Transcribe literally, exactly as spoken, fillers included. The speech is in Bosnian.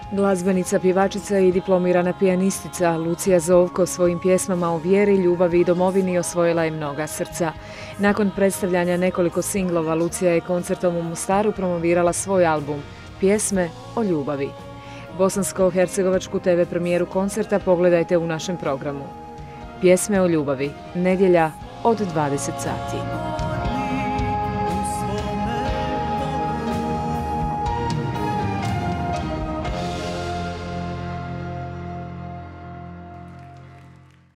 Glazbenica, pjevačica i diplomirana pijanistica Lucija Zovko svojim pjesmama o vjeri, ljubavi i domovini osvojila je mnoga srca. Nakon predstavljanja nekoliko singlova, Lucija je koncertom u Mostaru promovirala svoj album Pjesme o ljubavi. Bosansko-hercegovačku te ve premijeru koncerta pogledajte u našem programu. Pjesme o ljubavi, nedjelja od dvadeset sati.